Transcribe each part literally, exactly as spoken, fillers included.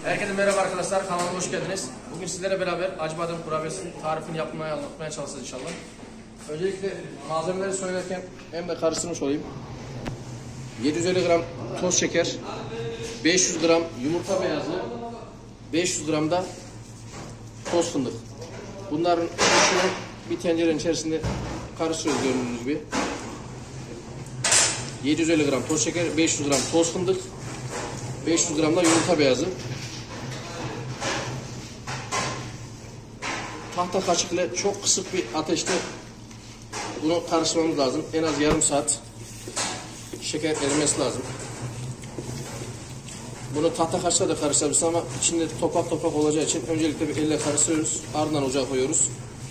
Herkese merhaba arkadaşlar, kanalıma hoş geldiniz. Bugün sizlere beraber acı badem kurabiyesinin tarifini yapmaya anlatmaya çalışacağız inşallah. Öncelikle malzemeleri söylerken hem de karıştırmış olayım. yedi yüz elli gram toz şeker, beş yüz gram yumurta beyazı, beş yüz gram da toz fındık. Bunların üçünü bir tencerenin içerisinde karıştırıyoruz gördüğünüz gibi. yedi yüz elli gram toz şeker, beş yüz gram toz fındık, beş yüz gram da yumurta beyazı. Tahta kaşıkla çok kısık bir ateşte bunu karıştırmamız lazım. En az yarım saat şeker erimesi lazım. Bunu tahta kaşıkla da karıştırabiliriz ama içinde topak topak olacağı için öncelikle bir elle karıştırıyoruz. Ardından ocağa koyuyoruz.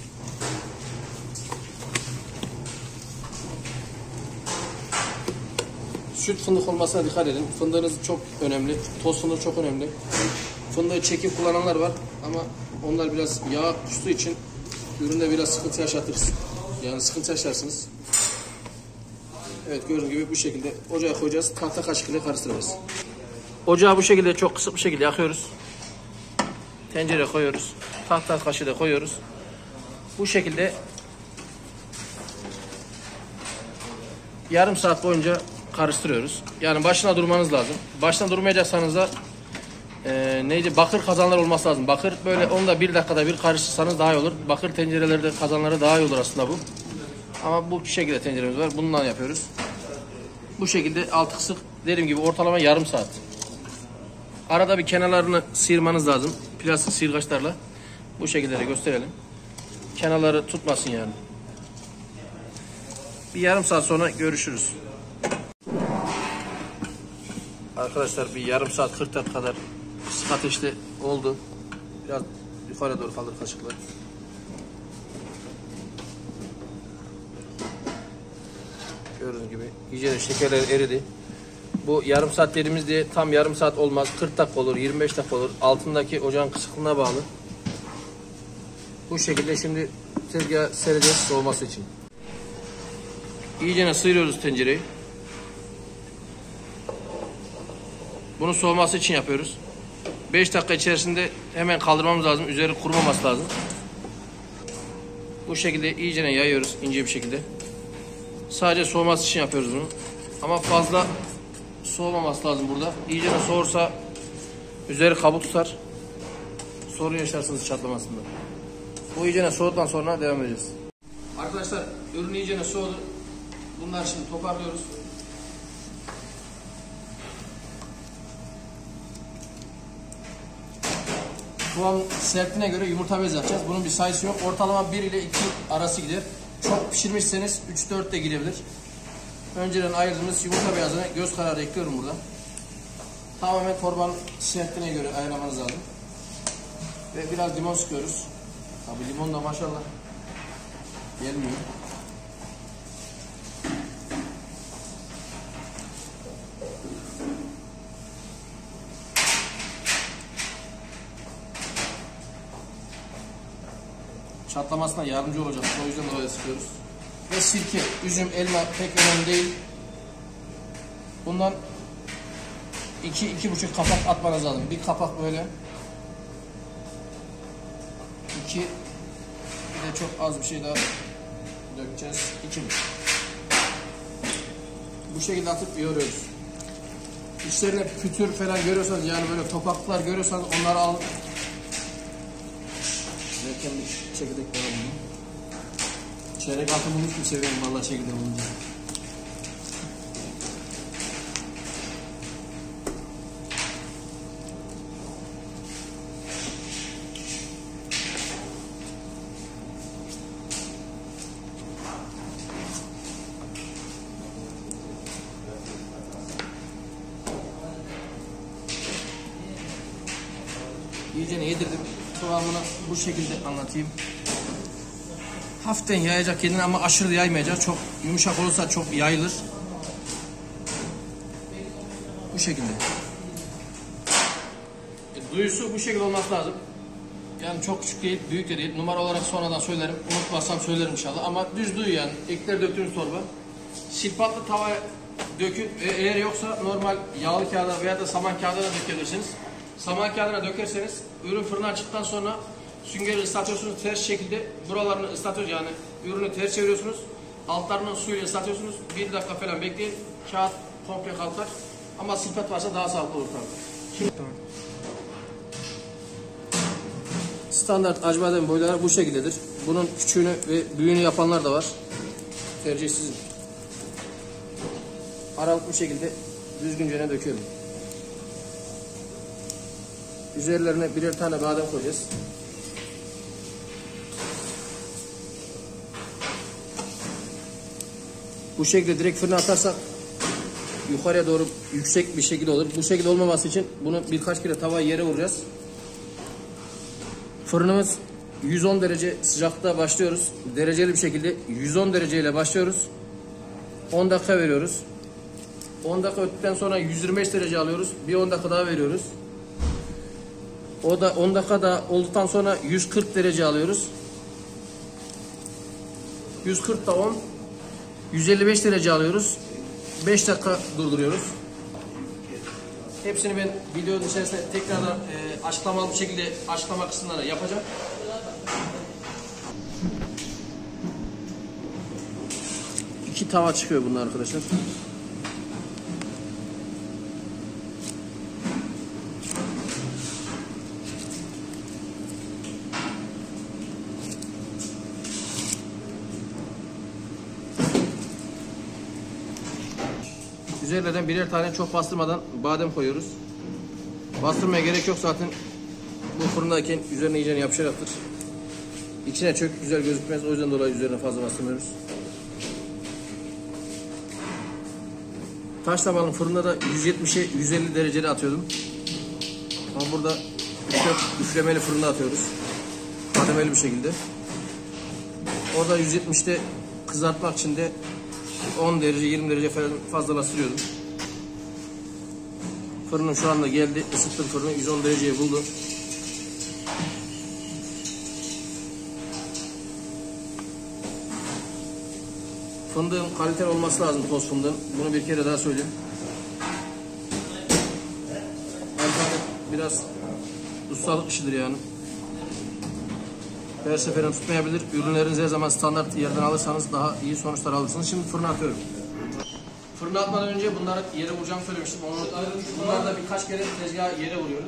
Süt fındık olmasına dikkat edin. Fındığınız çok önemli. Toz fındık çok önemli. Fındığı çekip kullananlar var ama onlar biraz yağ kustuğu için üründe biraz sıkıntı yaşatırız. Yani sıkıntı yaşarsınız. Evet, gördüğünüz gibi bu şekilde ocağa koyacağız. Tahta kaşıkla karıştıracağız. Ocağı bu şekilde çok kısık bir şekilde yakıyoruz. Tencereye koyuyoruz. Tahta kaşığı da koyuyoruz. Bu şekilde yarım saat boyunca karıştırıyoruz. Yani başına durmanız lazım. Başına durmayacaksanız da e, neydi? Bakır kazanlar olması lazım. Bakır böyle onda bir dakikada bir karıştırsanız daha iyi olur. Bakır tencerelerde kazanları daha iyi olur aslında bu. Ama bu şekilde tenceremiz var. Bundan yapıyoruz. Bu şekilde altı kısık, dediğim gibi ortalama yarım saat. Arada bir kenarlarını sıyırmanız lazım. Plastik sıyırgaçlarla. Bu şekilde de gösterelim. Kenarları tutmasın yani. Bir yarım saat sonra görüşürüz. Arkadaşlar bir yarım saat kırk dakika kadar kısık ateşte oldu. Biraz yukarı doğru kaldır kaşıkla. Gördüğünüz gibi iyice şekerler eridi. Bu yarım saat dediğimiz diye tam yarım saat olmaz. kırk dakika olur, yirmi beş dakika olur. Altındaki ocağın kısıklığına bağlı. Bu şekilde şimdi tezgaha sereceğiz soğuması için. İyice sıyırıyoruz tencereyi. Bunu soğuması için yapıyoruz. beş dakika içerisinde hemen kaldırmamız lazım. Üzeri kurumaması lazım. Bu şekilde iyice yayıyoruz ince bir şekilde. Sadece soğuması için yapıyoruz bunu. Ama fazla soğumaması lazım burada. İyice soğursa üzeri kabuk tutar. Sorun yaşarsınız çatlamasında. Bu iyice soğuduktan sonra devam edeceğiz. Arkadaşlar ürün iyice soğudu. Bunları şimdi toparlıyoruz. Kıvam sertliğine göre yumurta beyazı yapacağız. Bunun bir sayısı yok. Ortalama bir ile iki arası gider. Çok pişirmişseniz üç dört de gidebilir. Önceden ayırdığımız yumurta beyazını göz kararı ekliyorum burada. Tamamen torbanın sertliğine göre ayırmanız lazım. Ve biraz limon sıkıyoruz. Tabii limon da maşallah gelmiyor. Çatlamasına yardımcı olacak. O yüzden dolayı sıkıyoruz. Ve sirke, üzüm, elma pek önemli değil. Bundan iki iki buçuk kapak atmanız lazım. Bir kapak böyle. iki bir de çok az bir şey daha dökeceğiz. iki Bu şekilde atıp yoğuruyoruz. İçlerine pütür falan görüyorsanız, yani böyle topaklar görüyorsanız onları alın. Derken bir çekirdek var bunun. Çeyrek altın bulmuş mu seviyorum vallahi çekirdek bulunca. İyice yedirdim. Kıvamını bu şekilde anlatayım. Hafiften yayacak kendini ama aşırı yaymayacak. Çok yumuşak olursa çok yayılır. Bu şekilde. E, duyusu bu şekilde olması lazım. Yani çok küçük değil, büyük de değil. Numara olarak sonradan söylerim. Unutmazsam söylerim inşallah. Ama düz duyu yani. Ekler döktüğünüz torba. Silpatlı tavaya dökün. E, eğer yoksa normal yağlı kağıda veya da saman kağıda da dökebilirsiniz. saman kağıdına dökerseniz ürün fırından çıktıktan sonra süngeri ıslatıyorsunuz ters şekilde. Buralarını ıslatıyoruz, yani ürünü ters çeviriyorsunuz. Altlarını suyla ıslatıyorsunuz. Bir dakika falan bekleyin. Kağıt komple kalkar. Ama silpet varsa daha sağlıklı olur tabii. Şimdi tamam. Standart acıbadem boyları bu şekildedir. Bunun küçüğünü ve büyüğünü yapanlar da var. Tercih sizin. Aralıklı bir şekilde düzgünce döküyorum. Üzerlerine birer tane badem koyacağız. Bu şekilde direkt fırına atarsak yukarıya doğru yüksek bir şekilde olur. Bu şekilde olmaması için bunu birkaç kere tavayı yere vuracağız. Fırınımız yüz on derece sıcaklıkta başlıyoruz. Dereceli bir şekilde yüz on dereceyle başlıyoruz. on dakika veriyoruz. on dakika öttükten sonra yüz yirmi beş derece alıyoruz. Bir on dakika daha veriyoruz. O da on dakika da olduktan sonra yüz kırk derece alıyoruz. yüz kırk da on. yüz elli beş derece alıyoruz. beş dakika durduruyoruz. Hepsini ben videonun içerisinde tekrardan e, açıklamalı bir şekilde açıklama kısımlarına yapacağım. İki tava çıkıyor bunlar arkadaşlar. Üzerlerden birer tane çok bastırmadan badem koyuyoruz. Bastırmaya gerek yok zaten. Bu fırındayken üzerine iyice yapışacaktır. İçine çok güzel gözükmez. O yüzden dolayı üzerine fazla bastırmıyoruz. Taş tabanın fırında da yüz yetmişe yüz elli derecede atıyordum. Ama burada üflemeli fırında atıyoruz. Kademeli bir şekilde. Orada yüz yetmişte kızartmak için de on derece yirmi derece falan fazla bastırıyordum. Fırınım şu anda geldi. Isıttım fırını. yüz on dereceyi buldu. Fındığın kaliteli olması lazım, toz fındığın. Bunu bir kere daha söyleyeyim. Alfabetik biraz ustalık işidir yani. Her seferin tutmayabilir. Ürünlerinizi her zaman standart yerden alırsanız daha iyi sonuçlar alırsınız. Şimdi fırına atıyorum. Fırına atmadan önce bunları yere vuracağımı söylemiştim. Bunları da birkaç kere tezgaha yere vuruyoruz.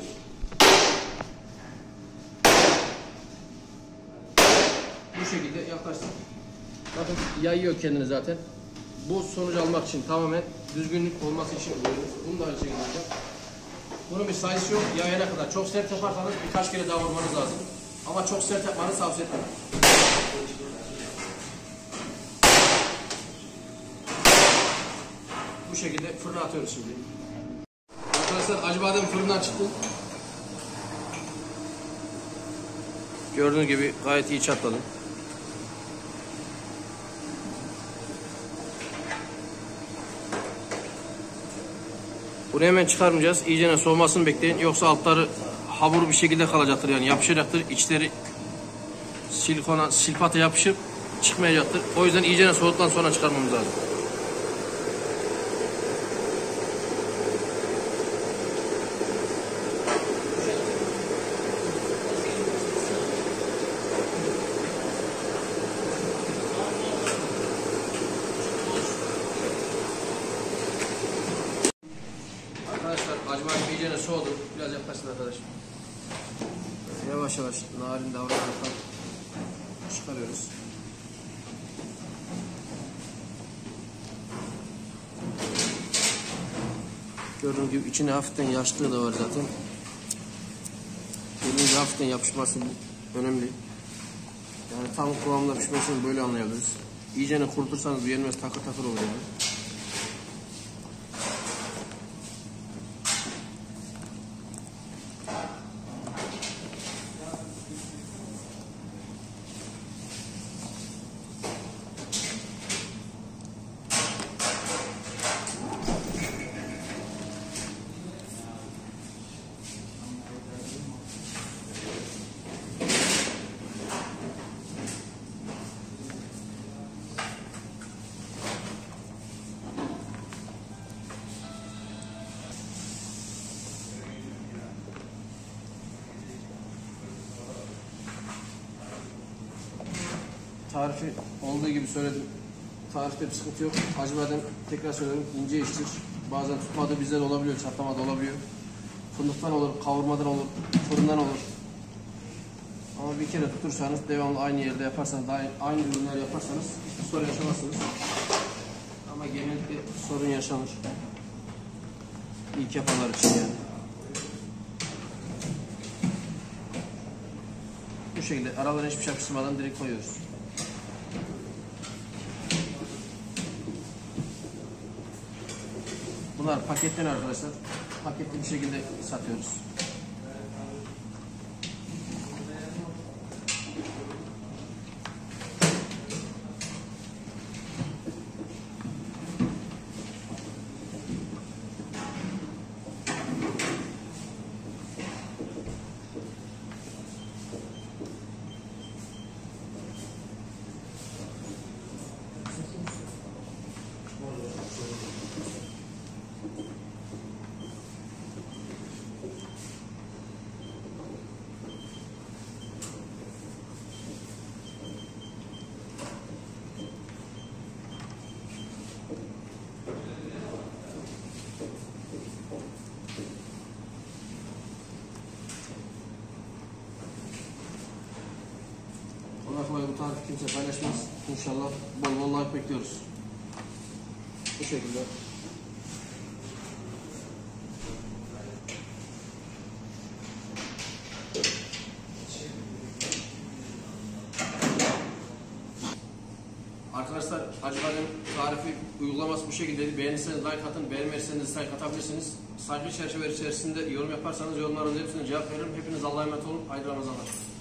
Bu şekilde yaklaştık. Bakın yayıyor kendini zaten. Bu sonucu almak için tamamen düzgünlük olması için vuruyoruz. Bunu da aynı şekilde yapacağım. Bunun bir sayısı yok. Yayana kadar. Çok sert yaparsanız birkaç kere daha vurmanız lazım. Ama çok sert yapmanızı tavsiye etmem. Bu şekilde fırına atıyoruz şimdi. Arkadaşlar acıbadem fırından çıktı. Gördüğünüz gibi gayet iyi çatladı. Bunu hemen çıkarmayacağız. İyicene soğumasını bekleyin. Yoksa altları hamur bir şekilde kalacaktır, yani yapışacaktır. İçleri silikona, silpata yapışıp çıkmayacaktır. O yüzden iyicene soğuduktan sonra çıkarmamız lazım. Arkadaşlar acıbadem iyicene soğudu. Biraz yaklaşsın arkadaşlar. Yavaş yavaş narin davranarak çıkarıyoruz. Gördüğünüz gibi içine hafiften yaşlığı da var zaten. Elince hafiften yapışması önemli. Yani tam kıvamda pişmesini böyle anlayabiliriz. İyicene kurutursanız bu yenmez, takır takır olur yani. tarifi olduğu gibi söyledim. Tarifte bir sıkıntı yok. Acı badem tekrar söylüyorum ince iştir. Bazen tutmadı bizde de olabiliyor, çatlamadı olabiliyor. Fındıktan olur, kavurmadan olur, fırından olur. Ama bir kere tutursanız devamlı aynı yerde yaparsanız, aynı ürünler yaparsanız hiçbir sorun yaşamazsınız. Ama genellikle sorun yaşanır. İlk yapanlar için yani. Bu şekilde aralarına hiçbir şey yapıştırmadan direkt koyuyoruz. Bunlar paketten arkadaşlar. Paketli bir şekilde satıyoruz. Kolay kolay bu tarifi kimse paylaşmaz. İnşallah bol bol like bekliyoruz. Bu şekilde. Arkadaşlar Hacı Badem tarifi uygulaması bu şekilde. Beğenirseniz like atın, beğenmezseniz dislike atabilirsiniz. Saygı çerçeve içerisinde yorum yaparsanız yorumlarınızın hepsine cevap veririm. Hepiniz Allah'a emanet olun. Hayırlı Ramazanlar.